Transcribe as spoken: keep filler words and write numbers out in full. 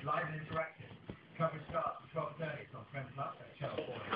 live and interactive. Coverage starts at twelve thirty on Prem Plus at Channel four.